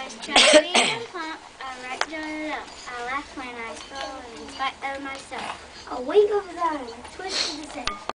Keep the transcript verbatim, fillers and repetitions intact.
I try big and plump, I like joy up. I laugh when I stroll in spite of myself. A wink of thine, a twist of the same.